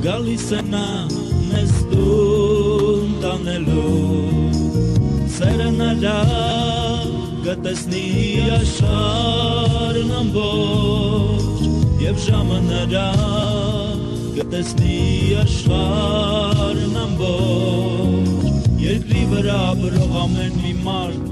գալիս է նա մեզ տուն տանելու սերը նրա կտեսնի աշխարհն ամբողջ և ժամը նրա կտեսնի աշխարհն ամբողջ երկրի վրա ապրող ամեն մի մարդ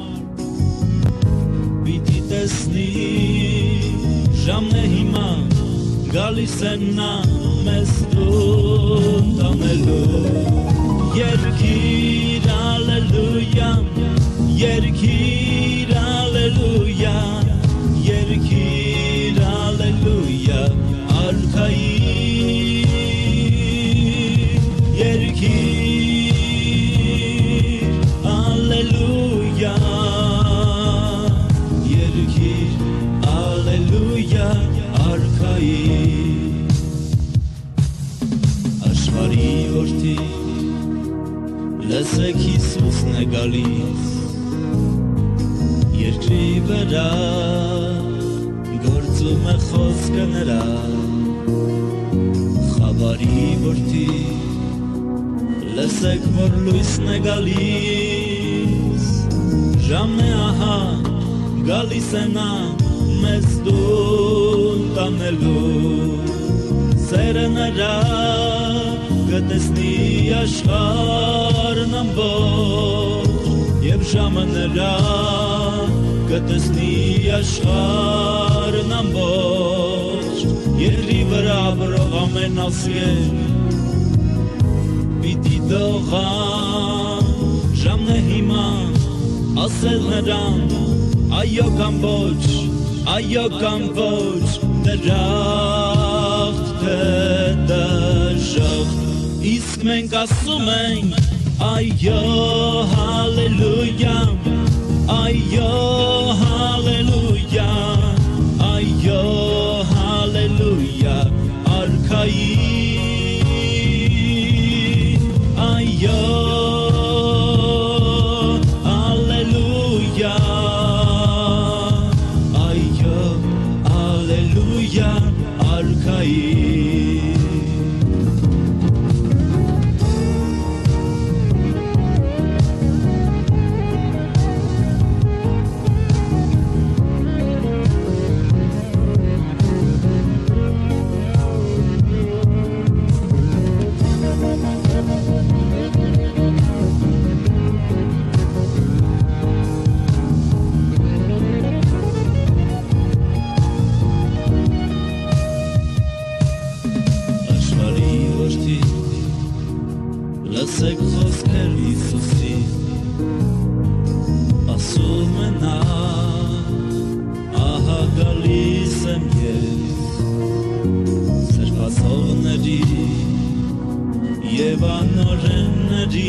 պիտի տեսնի ժամն է հիմա գալիս է նա մեզ տուն տանելու երկիր ալելույա երկիր ալելույա երկիր ալելույա արքայի երկիր ալելույա երկիր ալելույա արքայի աշխարհի որդի լսեք Հիսուսն է գալիս երկրի վրա գործում է խոսքը նրա խավարի որդի լսեք որ լույսն է գալիս ժամն է ահա գալիս է նա մեզ տուն տանելու սերը նրա կտեսնի աշխարհն ամբողջ և ժամը նրա կտեսնի աշխարհն ամբողջ երկրի վրա ապրող ամեն ասկեր պիտի դողա ժամն է հիմա ասել նրան այո կամ ոչ դրախտ թե դժոխտ իսկ մենք ասում ենք այո հալելույա այո հալելույա այո հալելույա արքայի այո հալելույա այո հալելույա արքայի լսեք խոսքեր Հիսուսի ասում է նա ահա գալիս եմ ես սրբացողների և անօրենների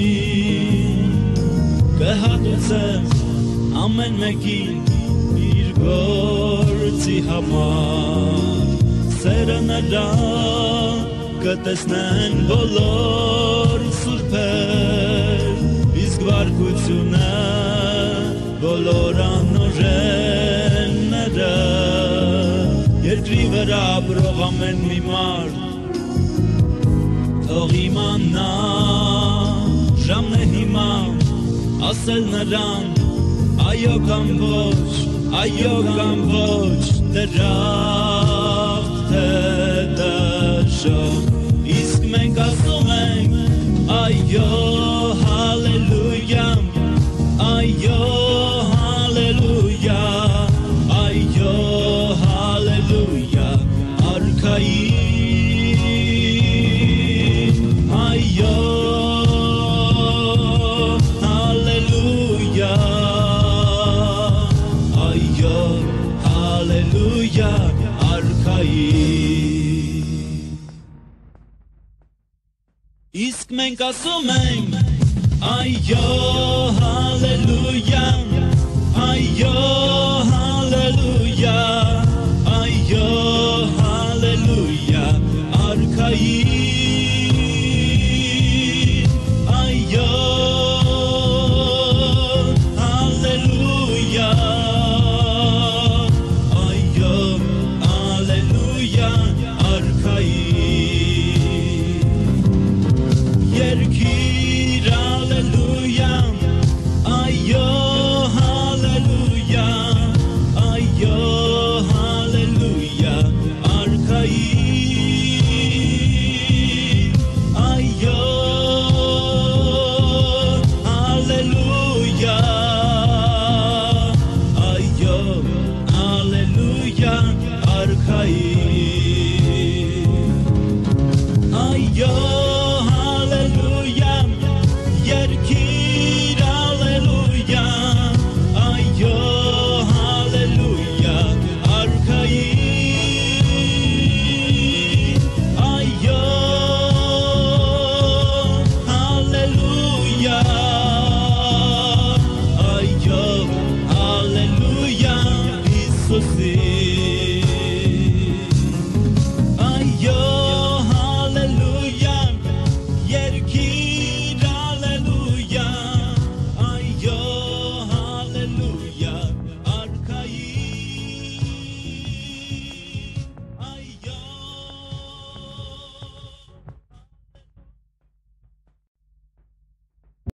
կհատուցեմ ամեն մեկին իր գործի համար սերը նրա կտեսնեն բոլոր սուրբեր իսկ վարկությունը բոլոր անօրենները երկրի վրա ապրող ամեն մի մարդ թող իմանա ժամն է հիմա ասել նրան այո կամ ոչ դրախտ թե դժոխտ իսկ մենք ասում ենք այո հալելույա այո հալելույա այո հալելույա արքայի այո հալելույա այո հալելույա արքայի իսկ մենք ասում ենք այո հալելույա այո հալելույա այո հալելույա արքայի այո հալելույա այո հալելույա արքայի חיים.